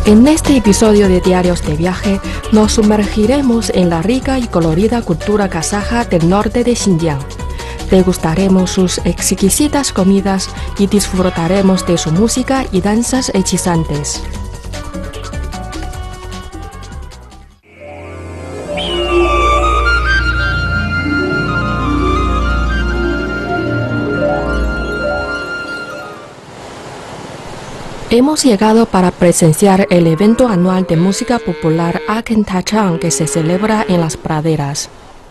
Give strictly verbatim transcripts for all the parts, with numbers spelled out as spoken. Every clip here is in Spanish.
En este episodio de Diarios de Viaje nos sumergiremos en la rica y colorida cultura kazaja del norte de Xinjiang. Degustaremos sus exquisitas comidas y disfrutaremos de su música y danzas hechizantes. Hemos llegado para presenciar el evento anual de música popular Aken Tachang que se celebra en las praderas.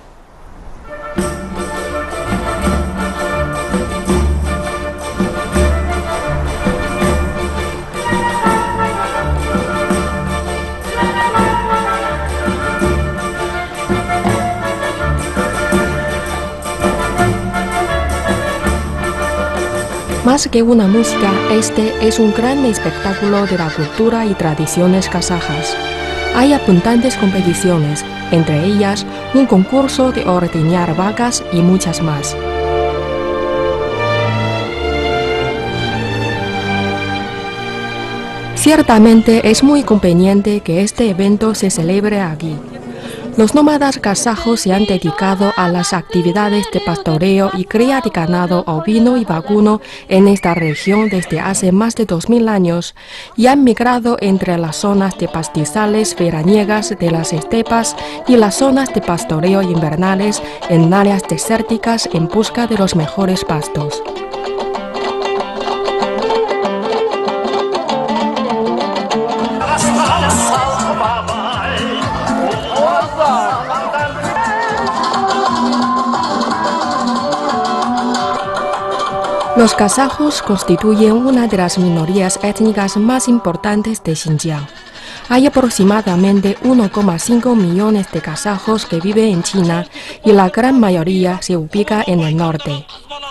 Más que una música, este es un gran espectáculo de la cultura y tradiciones kazajas. Hay abundantes competiciones, entre ellas un concurso de ordeñar vacas y muchas más. Ciertamente es muy conveniente que este evento se celebre aquí. Los nómadas kazajos se han dedicado a las actividades de pastoreo y cría de ganado ovino y vacuno en esta región desde hace más de dos mil años y han migrado entre las zonas de pastizales veraniegas de las estepas y las zonas de pastoreo invernales en áreas desérticas en busca de los mejores pastos. Los kazajos constituyen una de las minorías étnicas más importantes de Xinjiang. Hay aproximadamente uno coma cinco millones de kazajos que viven en China y la gran mayoría se ubica en el norte.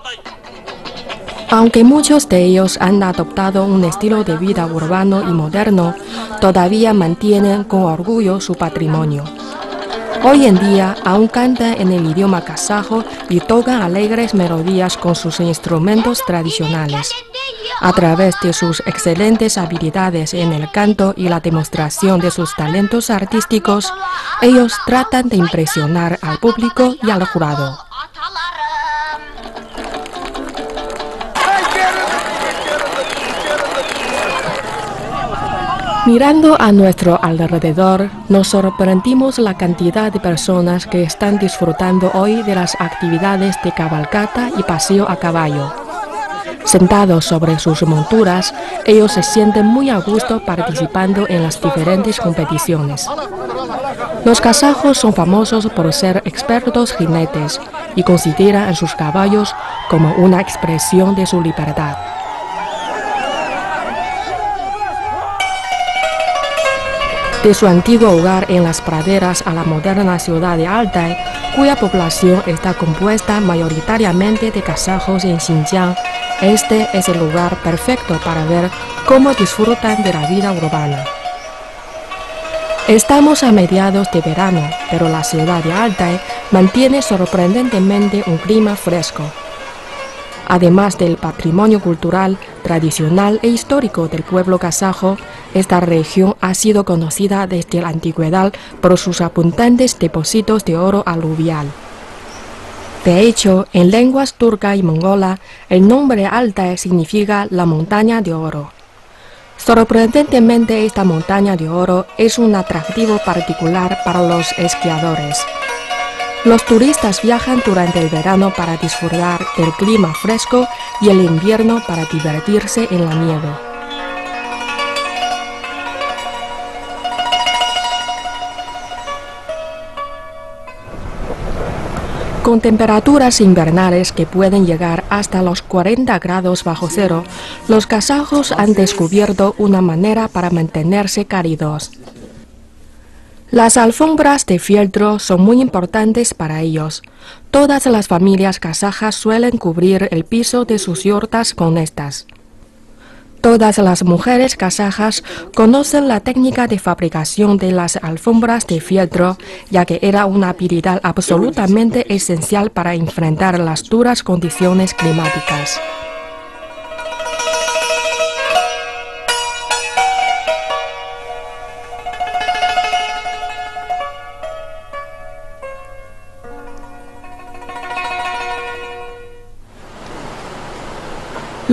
Aunque muchos de ellos han adoptado un estilo de vida urbano y moderno, todavía mantienen con orgullo su patrimonio. Hoy en día aún cantan en el idioma kazajo y tocan alegres melodías con sus instrumentos tradicionales. A través de sus excelentes habilidades en el canto y la demostración de sus talentos artísticos, ellos tratan de impresionar al público y al jurado. Mirando a nuestro alrededor, nos sorprendimos la cantidad de personas que están disfrutando hoy de las actividades de cabalgata y paseo a caballo. Sentados sobre sus monturas, ellos se sienten muy a gusto participando en las diferentes competiciones. Los kazajos son famosos por ser expertos jinetes y consideran a sus caballos como una expresión de su libertad. De su antiguo hogar en las praderas a la moderna ciudad de Altai, cuya población está compuesta mayoritariamente de kazajos en Xinjiang, este es el lugar perfecto para ver cómo disfrutan de la vida urbana. Estamos a mediados de verano, pero la ciudad de Altai mantiene sorprendentemente un clima fresco. Además del patrimonio cultural, tradicional e histórico del pueblo kazajo, esta región ha sido conocida desde la antigüedad por sus abundantes depósitos de oro aluvial. De hecho, en lenguas turca y mongola, el nombre Altai significa la montaña de oro. Sorprendentemente, esta montaña de oro es un atractivo particular para los esquiadores. Los turistas viajan durante el verano para disfrutar del clima fresco y el invierno para divertirse en la nieve. Con temperaturas invernales que pueden llegar hasta los cuarenta grados bajo cero, los kazajos han descubierto una manera para mantenerse cálidos. Las alfombras de fieltro son muy importantes para ellos. Todas las familias kazajas suelen cubrir el piso de sus yurtas con estas. Todas las mujeres kazajas conocen la técnica de fabricación de las alfombras de fieltro, ya que era una habilidad absolutamente esencial para enfrentar las duras condiciones climáticas.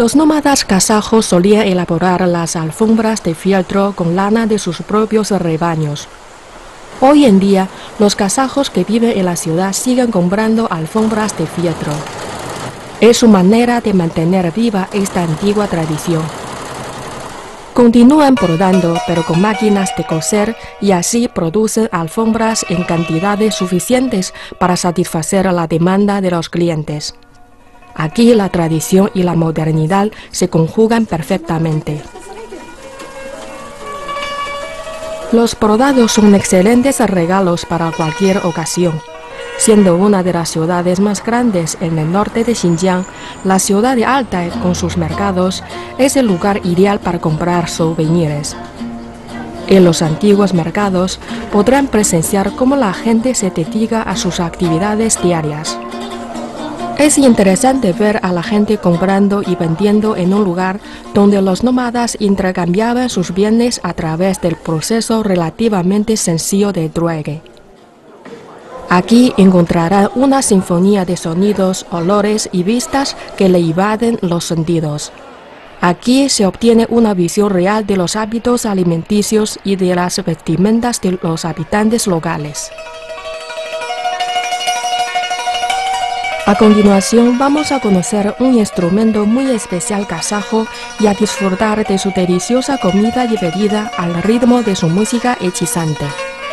Los nómadas kazajos solían elaborar las alfombras de fieltro con lana de sus propios rebaños. Hoy en día, los kazajos que viven en la ciudad siguen comprando alfombras de fieltro. Es su manera de mantener viva esta antigua tradición. Continúan bordando, pero con máquinas de coser, y así producen alfombras en cantidades suficientes para satisfacer la demanda de los clientes. Aquí la tradición y la modernidad se conjugan perfectamente. Los bordados son excelentes regalos para cualquier ocasión. Siendo una de las ciudades más grandes en el norte de Xinjiang, la ciudad de Altai, con sus mercados, es el lugar ideal para comprar souvenirs. En los antiguos mercados podrán presenciar cómo la gente se dedica a sus actividades diarias. Es interesante ver a la gente comprando y vendiendo en un lugar donde los nómadas intercambiaban sus bienes a través del proceso relativamente sencillo de trueque. Aquí encontrarán una sinfonía de sonidos, olores y vistas que le invaden los sentidos. Aquí se obtiene una visión real de los hábitos alimenticios y de las vestimentas de los habitantes locales. A continuación vamos a conocer un instrumento muy especial kazajo y a disfrutar de su deliciosa comida y bebida al ritmo de su música hechizante.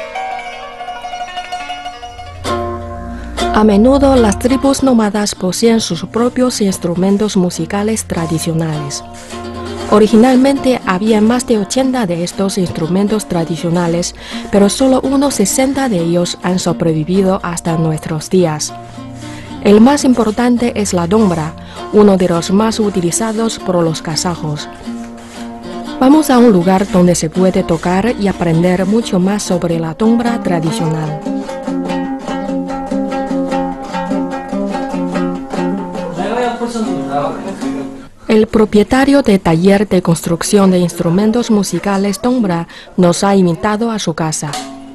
A menudo las tribus nómadas poseen sus propios instrumentos musicales tradicionales. Originalmente había más de ochenta de estos instrumentos tradicionales, pero solo unos sesenta de ellos han sobrevivido hasta nuestros días. El más importante es la dombra, uno de los más utilizados por los kazajos. Vamos a un lugar donde se puede tocar y aprender mucho más sobre la dombra tradicional. El propietario del taller de construcción de instrumentos musicales Dombra nos ha invitado a su casa.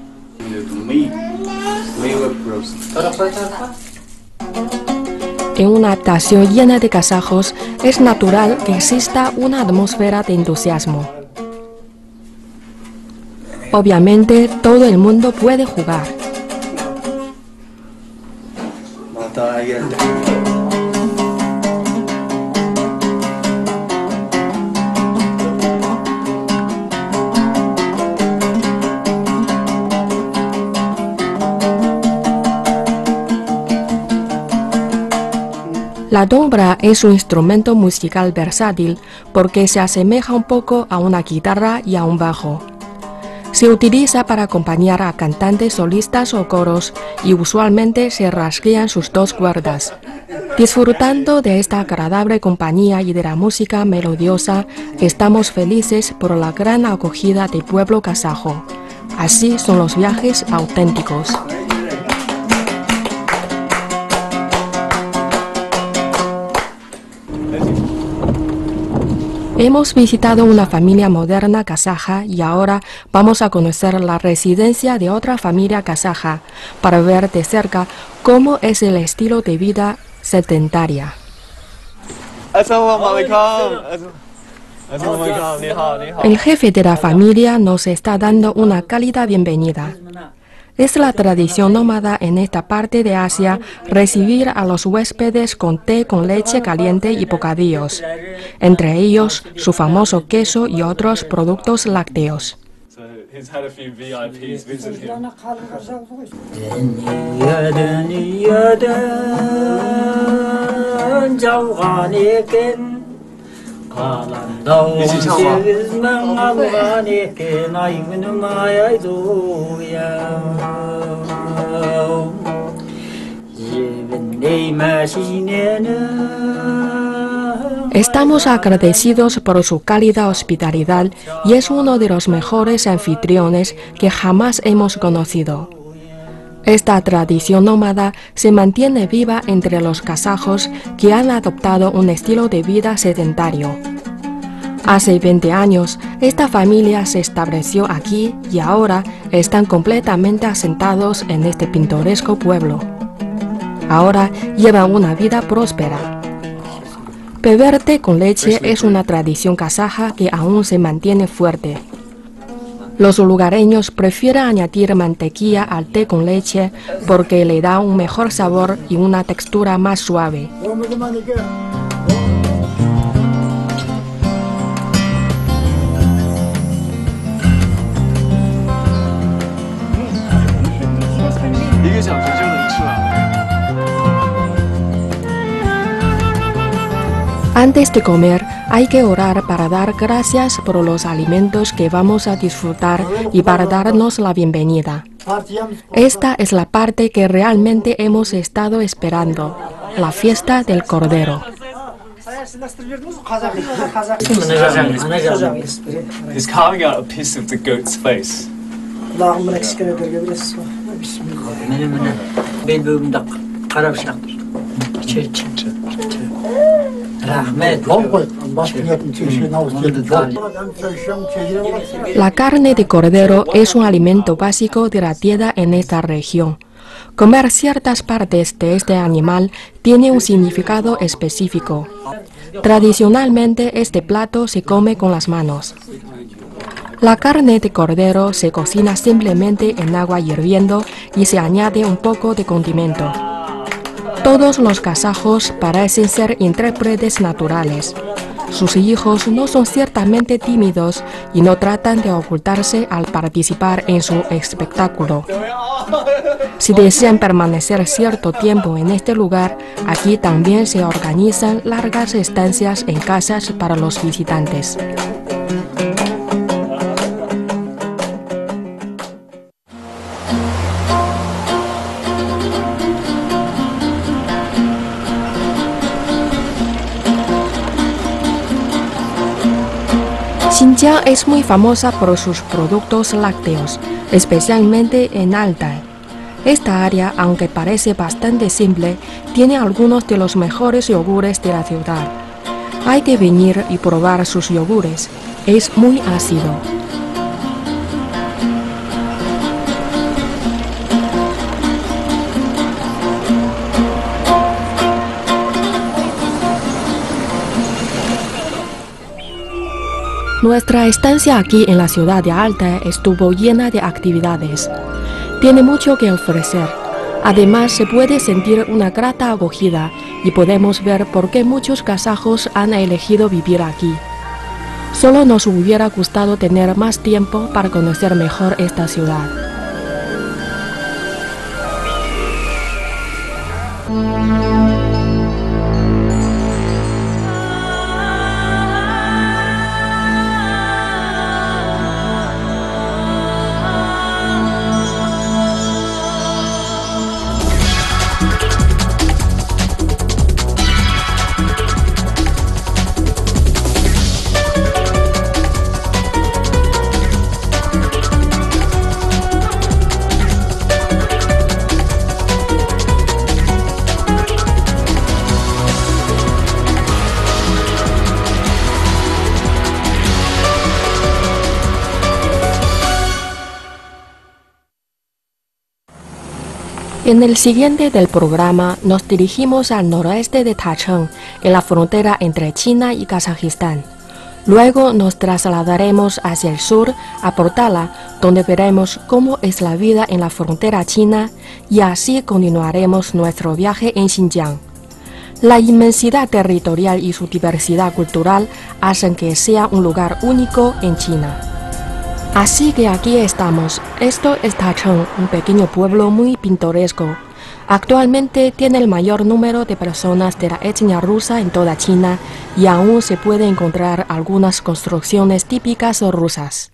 En una habitación llena de kazajos, es natural que exista una atmósfera de entusiasmo. Obviamente, todo el mundo puede jugar. La dombra es un instrumento musical versátil porque se asemeja un poco a una guitarra y a un bajo. Se utiliza para acompañar a cantantes solistas o coros y usualmente se rasguean sus dos cuerdas. Disfrutando de esta agradable compañía y de la música melodiosa, estamos felices por la gran acogida del pueblo kazajo. Así son los viajes auténticos. Hemos visitado una familia moderna kazaja y ahora vamos a conocer la residencia de otra familia kazaja para ver de cerca cómo es el estilo de vida sedentaria. El jefe de la familia nos está dando una cálida bienvenida. Es la tradición nómada en esta parte de Asia recibir a los huéspedes con té con leche caliente y bocadillos, entre ellos su famoso queso y otros productos lácteos. Estamos agradecidos por su cálida hospitalidad y es uno de los mejores anfitriones que jamás hemos conocido. Esta tradición nómada se mantiene viva entre los kazajos que han adoptado un estilo de vida sedentario. Hace veinte años, esta familia se estableció aquí y ahora están completamente asentados en este pintoresco pueblo. Ahora llevan una vida próspera. Beber té con leche es una tradición kazaja que aún se mantiene fuerte. Los lugareños prefieren añadir mantequilla al té con leche porque le da un mejor sabor y una textura más suave. Antes de comer, hay que orar para dar gracias por los alimentos que vamos a disfrutar y para darnos la bienvenida. Esta es la parte que realmente hemos estado esperando, la fiesta del Cordero. He's carving out a piece of the goat's face. La carne de cordero es un alimento básico de la dieta en esta región. Comer ciertas partes de este animal tiene un significado específico. Tradicionalmente este plato se come con las manos. La carne de cordero se cocina simplemente en agua hirviendo y se añade un poco de condimento. Todos los kazajos parecen ser intérpretes naturales. Sus hijos no son ciertamente tímidos y no tratan de ocultarse al participar en su espectáculo. Si desean permanecer cierto tiempo en este lugar, aquí también se organizan largas estancias en casas para los visitantes. Xinjiang es muy famosa por sus productos lácteos, especialmente en Altai. Esta área, aunque parece bastante simple, tiene algunos de los mejores yogures de la ciudad. Hay que venir y probar sus yogures. Es muy ácido. Nuestra estancia aquí en la ciudad de Altai estuvo llena de actividades. Tiene mucho que ofrecer. Además, se puede sentir una grata acogida y podemos ver por qué muchos kazajos han elegido vivir aquí. Solo nos hubiera gustado tener más tiempo para conocer mejor esta ciudad. En el siguiente del programa nos dirigimos al noroeste de Tacheng, en la frontera entre China y Kazajistán. Luego nos trasladaremos hacia el sur, a Portala, donde veremos cómo es la vida en la frontera china, y así continuaremos nuestro viaje en Xinjiang. La inmensidad territorial y su diversidad cultural hacen que sea un lugar único en China. Así que aquí estamos. Esto es Tacheng, un pequeño pueblo muy pintoresco. Actualmente tiene el mayor número de personas de la etnia rusa en toda China y aún se puede encontrar algunas construcciones típicas rusas.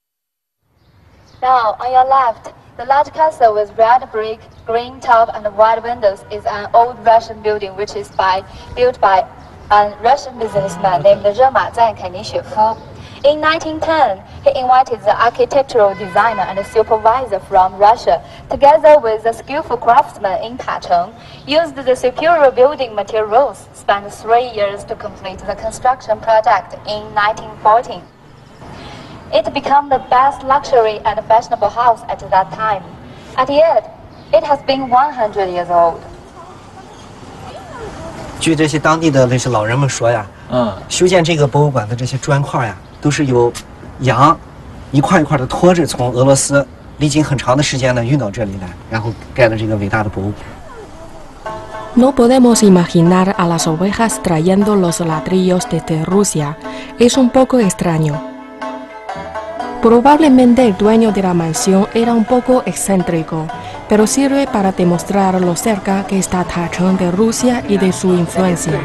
Now, on your left, the large castle with red brick, green top and white windows is an old Russian building which is by, built by a Russian businessman named Ramazan Kanishevko. In nineteen ten, he invited the architectural designer and supervisor from Russia, together with a skillful craftsman in Tacheng, used the superior building materials, spent three years to complete the construction project in nineteen fourteen. It became the best luxury and fashionable house at that time. At yet, it has been one hundred years old. 据这些当地的那些老人们说呀，嗯，修建这个博物馆的这些砖块呀，都是由羊一块一块的拖着从俄罗斯历经很长的时间呢运到这里来，然后盖了这个伟大的博物馆。 No podemos imaginar a las ovejas trayendo los ladrillos desde Rusia. Es un poco extraño. Probablemente el dueño de la mansión era un poco excéntrico, pero sirve para demostrar lo cerca que está Tachang de Rusia y de su influencia.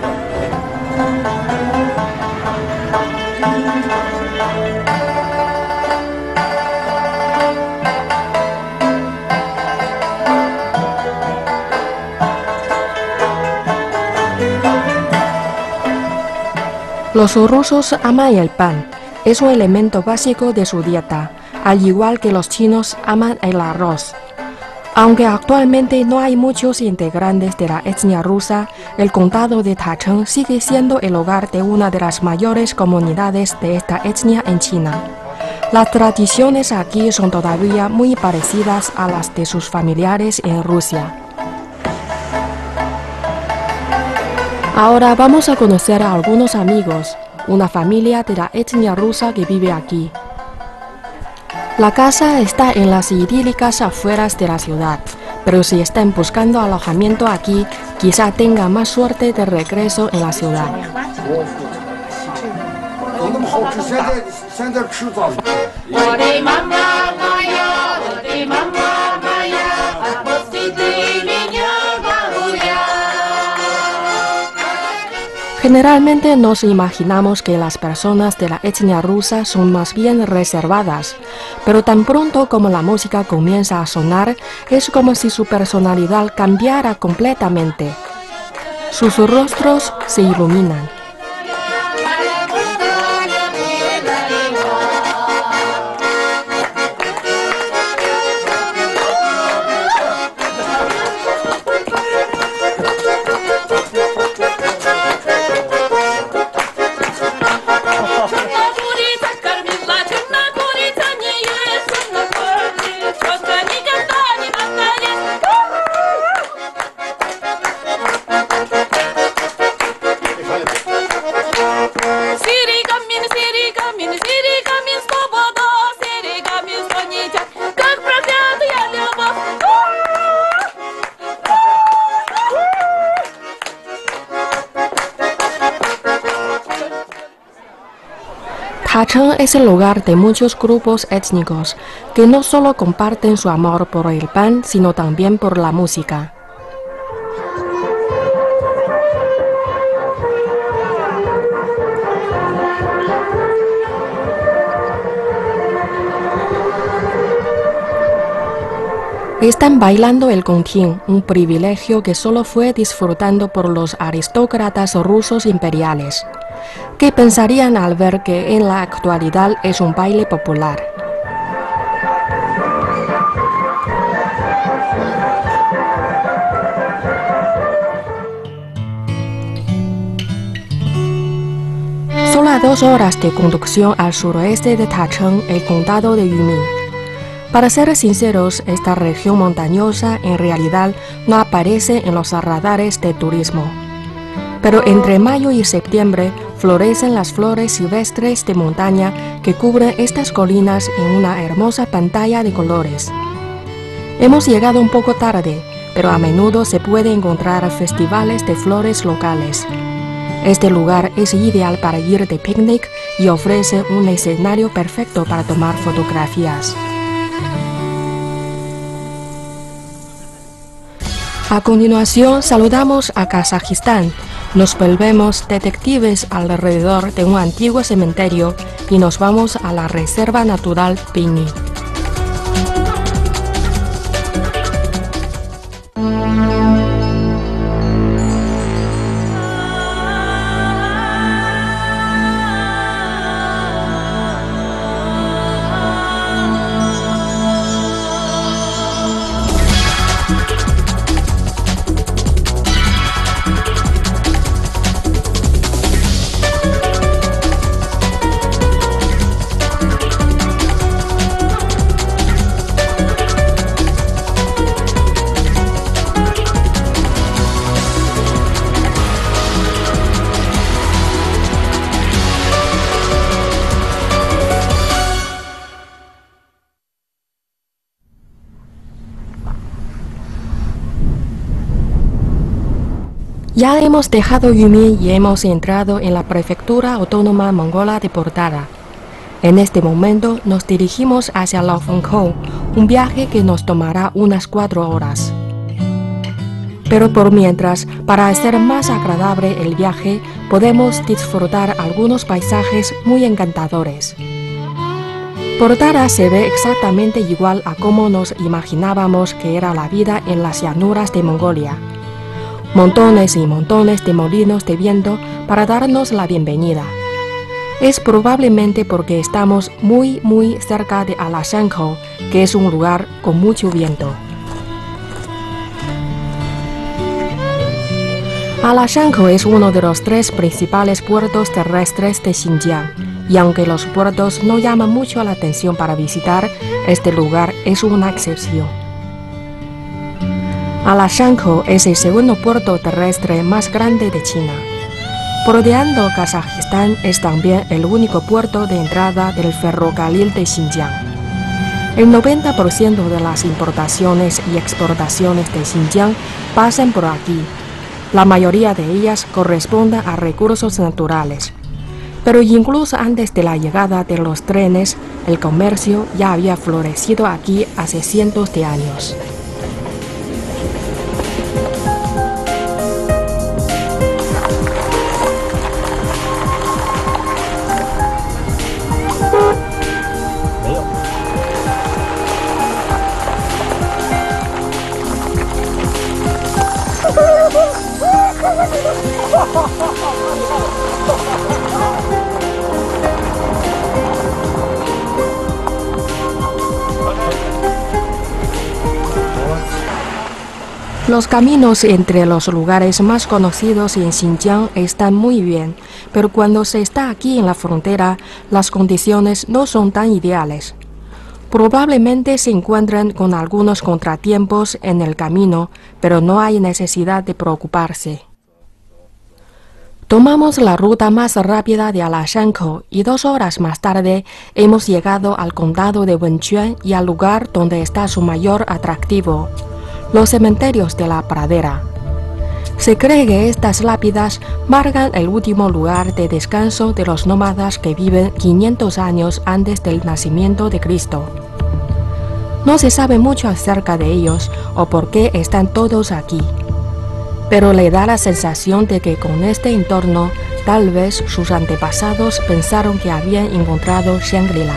Los rusos aman el pan, es un elemento básico de su dieta, al igual que los chinos aman el arroz. Aunque actualmente no hay muchos integrantes de la etnia rusa, el condado de Tachang sigue siendo el hogar de una de las mayores comunidades de esta etnia en China. Las tradiciones aquí son todavía muy parecidas a las de sus familiares en Rusia. Ahora vamos a conocer a algunos amigos, una familia de la etnia rusa que vive aquí. La casa está en las idílicas afueras de la ciudad, pero si están buscando alojamiento aquí, quizá tenga más suerte de regreso en la ciudad. Generalmente nos imaginamos que las personas de la etnia rusa son más bien reservadas, pero tan pronto como la música comienza a sonar, es como si su personalidad cambiara completamente. Sus rostros se iluminan. Tachang es el hogar de muchos grupos étnicos que no solo comparten su amor por el pan, sino también por la música. Están bailando el gongting, un privilegio que solo fue disfrutando por los aristócratas rusos imperiales. ¿Qué pensarían al ver que en la actualidad es un baile popular? Solo a dos horas de conducción al suroeste de Tachang, el condado de Yuming. Para ser sinceros, esta región montañosa en realidad no aparece en los radares de turismo. Pero entre mayo y septiembre florecen las flores silvestres de montaña que cubren estas colinas en una hermosa pantalla de colores. Hemos llegado un poco tarde, pero a menudo se puede encontrar festivales de flores locales. Este lugar es ideal para ir de picnic y ofrece un escenario perfecto para tomar fotografías. A continuación saludamos a Kazajistán. Nos volvemos detectives alrededor de un antiguo cementerio y nos vamos a la Reserva Natural Pini. Ya hemos dejado Yumi y hemos entrado en la prefectura autónoma mongola de Portara. En este momento nos dirigimos hacia Laofengkou, un viaje que nos tomará unas cuatro horas. Pero por mientras, para hacer más agradable el viaje, podemos disfrutar algunos paisajes muy encantadores. Portara se ve exactamente igual a como nos imaginábamos que era la vida en las llanuras de Mongolia. Montones y montones de molinos de viento para darnos la bienvenida. Es probablemente porque estamos muy muy cerca de Alashankou, que es un lugar con mucho viento. Alashankou es uno de los tres principales puertos terrestres de Xinjiang, y aunque los puertos no llaman mucho la atención para visitar, este lugar es una excepción. Alashankou es el segundo puerto terrestre más grande de China. Bordeando Kazajistán es también el único puerto de entrada del ferrocarril de Xinjiang. El noventa por ciento de las importaciones y exportaciones de Xinjiang pasan por aquí. La mayoría de ellas corresponden a recursos naturales. Pero incluso antes de la llegada de los trenes, el comercio ya había florecido aquí hace cientos de años. Los caminos entre los lugares más conocidos en Xinjiang están muy bien, pero cuando se está aquí en la frontera, las condiciones no son tan ideales. Probablemente se encuentran con algunos contratiempos en el camino, pero no hay necesidad de preocuparse. Tomamos la ruta más rápida de Alashankou y dos horas más tarde hemos llegado al condado de Wenquan y al lugar donde está su mayor atractivo, los cementerios de la pradera. Se cree que estas lápidas marcan el último lugar de descanso de los nómadas que viven quinientos años antes del nacimiento de Cristo. No se sabe mucho acerca de ellos o por qué están todos aquí, pero le da la sensación de que con este entorno tal vez sus antepasados pensaron que habían encontrado Shangri-La.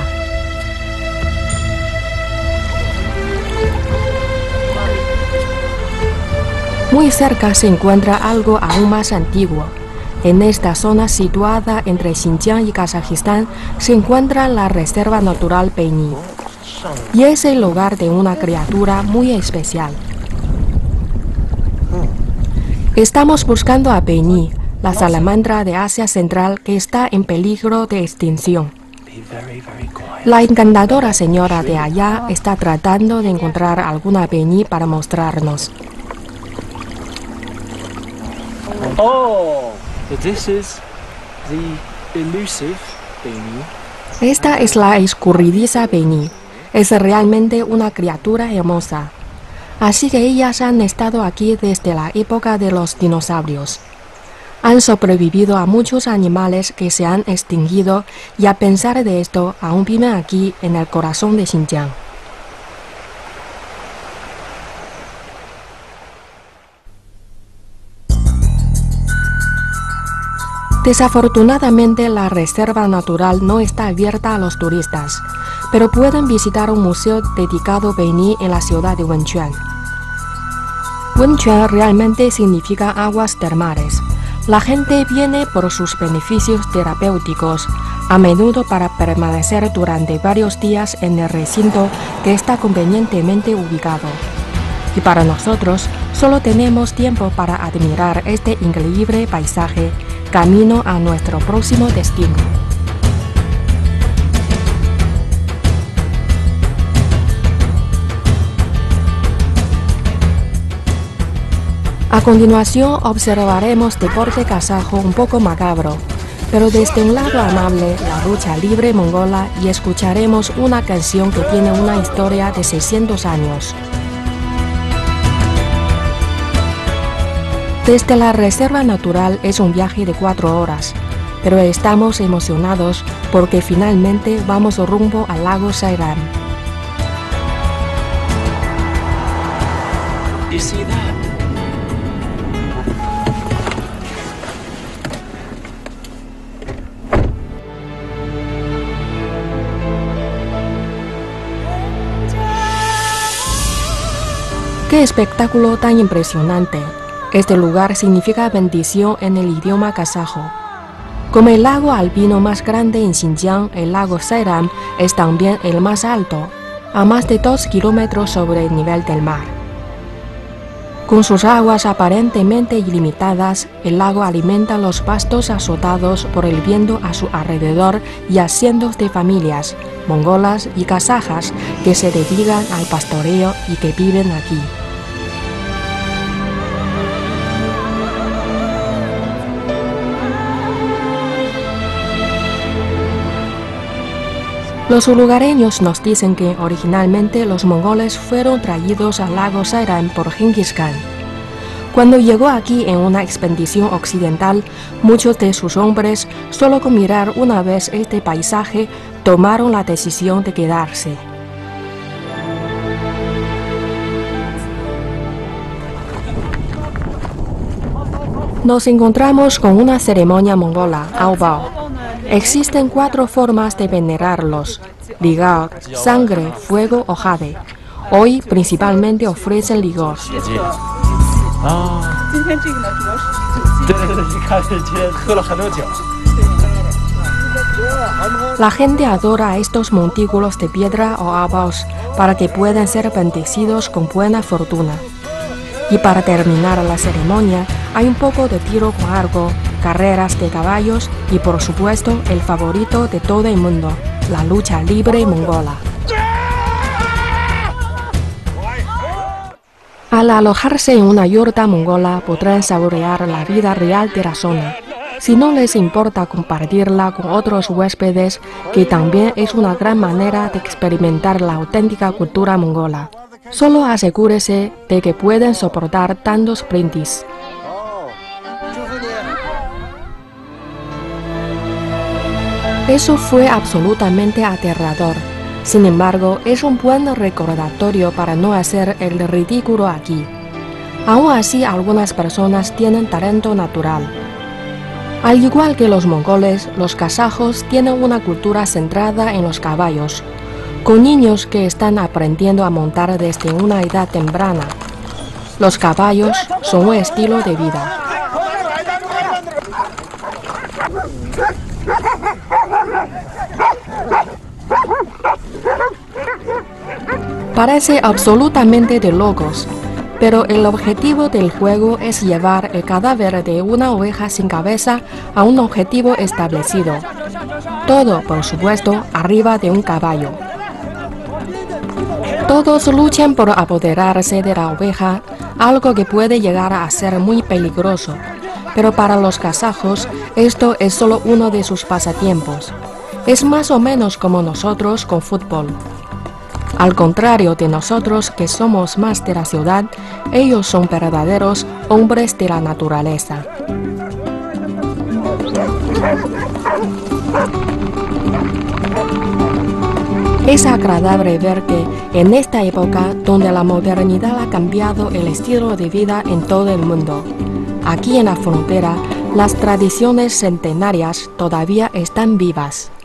Muy cerca se encuentra algo aún más antiguo. En esta zona situada entre Xinjiang y Kazajistán se encuentra la Reserva Natural Beini, y es el hogar de una criatura muy especial. Estamos buscando a Beini, la salamandra de Asia Central que está en peligro de extinción. La encantadora señora de allá está tratando de encontrar alguna Beini para mostrarnos. Oh, this is the elusive Beini. Esta es la escurridiza Beini. Es realmente una criatura hermosa. Así que ellas han estado aquí desde la época de los dinosaurios. Han sobrevivido a muchos animales que se han extinguido y a pesar de esto aún viven aquí en el corazón de Xinjiang. Desafortunadamente, la reserva natural no está abierta a los turistas, pero pueden visitar un museo dedicado a Beini en la ciudad de Wenquan. Wenquan realmente significa aguas termales. La gente viene por sus beneficios terapéuticos, a menudo para permanecer durante varios días en el recinto que está convenientemente ubicado. Y para nosotros, solo tenemos tiempo para admirar este increíble paisaje, camino a nuestro próximo destino. A continuación observaremos deporte kazajo un poco macabro, pero desde un lado amable, la lucha libre mongola, y escucharemos una canción que tiene una historia de seiscientos años. Desde la reserva natural es un viaje de cuatro horas, pero estamos emocionados porque finalmente vamos rumbo al lago Sairam. You see that? ¡Qué espectáculo tan impresionante! Este lugar significa bendición en el idioma kazajo. Como el lago alpino más grande en Xinjiang, el lago Sairam es también el más alto, a más de dos kilómetros sobre el nivel del mar. Con sus aguas aparentemente ilimitadas, el lago alimenta los pastos azotados por el viento a su alrededor y a cientos de familias, mongolas y kazajas, que se dedican al pastoreo y que viven aquí. Los lugareños nos dicen que originalmente los mongoles fueron traídos al lago Sairam por Genghis Khan. Cuando llegó aquí en una expedición occidental, muchos de sus hombres, solo con mirar una vez este paisaje, tomaron la decisión de quedarse. Nos encontramos con una ceremonia mongola, Aobao. Existen cuatro formas de venerarlos: ligor, sangre, fuego o jade. Hoy principalmente ofrecen ligor. La gente adora a estos montículos de piedra o abaos para que puedan ser bendecidos con buena fortuna. Y para terminar la ceremonia hay un poco de tiro con arco, carreras de caballos y por supuesto el favorito de todo el mundo, la lucha libre mongola. Al alojarse en una yurta mongola podrán saborear la vida real de la zona. Si no les importa compartirla con otros huéspedes, que también es una gran manera de experimentar la auténtica cultura mongola. Solo asegúrese de que pueden soportar tantos brindis. Eso fue absolutamente aterrador. Sin embargo, es un buen recordatorio para no hacer el ridículo aquí. Aún así, algunas personas tienen talento natural. Al igual que los mongoles, los kazajos tienen una cultura centrada en los caballos, con niños que están aprendiendo a montar desde una edad temprana. Los caballos son un estilo de vida. Parece absolutamente de locos, pero el objetivo del juego es llevar el cadáver de una oveja sin cabeza a un objetivo establecido. Todo, por supuesto, arriba de un caballo. Todos luchan por apoderarse de la oveja, algo que puede llegar a ser muy peligroso, pero para los kazajos esto es solo uno de sus pasatiempos. Es más o menos como nosotros con fútbol. Al contrario de nosotros que somos más de la ciudad, ellos son verdaderos hombres de la naturaleza. Es agradable ver que en esta época donde la modernidad ha cambiado el estilo de vida en todo el mundo, aquí en la frontera las tradiciones centenarias todavía están vivas.